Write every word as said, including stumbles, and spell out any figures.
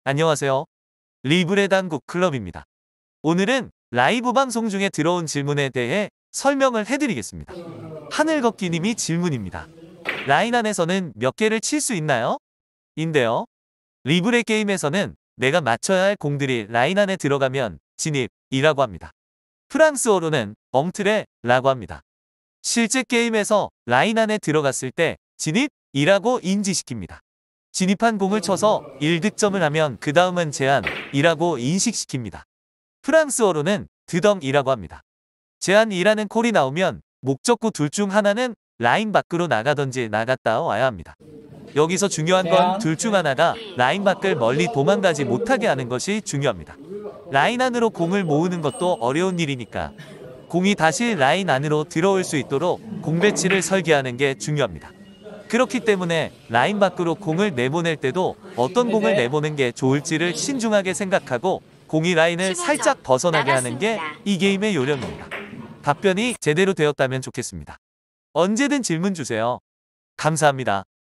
안녕하세요. 리브레 당구 클럽입니다. 오늘은 라이브 방송 중에 들어온 질문에 대해 설명을 해드리겠습니다. 하늘걷기님이 질문입니다. 라인 안에서는 몇 개를 칠 수 있나요? 인데요. 리브레 게임에서는 내가 맞춰야 할 공들이 라인 안에 들어가면 진입이라고 합니다. 프랑스어로는 엉트레라고 합니다. 실제 게임에서 라인 안에 들어갔을 때 진입이라고 인지시킵니다. 진입한 공을 쳐서 일 득점을 하면 그 다음은 제한이라고 인식시킵니다. 프랑스어로는 드덤이라고 합니다. 제한이라는 콜이 나오면 목적구 둘 중 하나는 라인 밖으로 나가든지 나갔다 와야 합니다. 여기서 중요한 건 둘 중 하나가 라인 밖을 멀리 도망가지 못하게 하는 것이 중요합니다. 라인 안으로 공을 모으는 것도 어려운 일이니까 공이 다시 라인 안으로 들어올 수 있도록 공 배치를 설계하는 게 중요합니다. 그렇기 때문에 라인 밖으로 공을 내보낼 때도 어떤 공을 내보는 게 좋을지를 신중하게 생각하고 공이 라인을 살짝 벗어나게 하는 게 이 게임의 요령입니다. 답변이 제대로 되었다면 좋겠습니다. 언제든 질문 주세요. 감사합니다.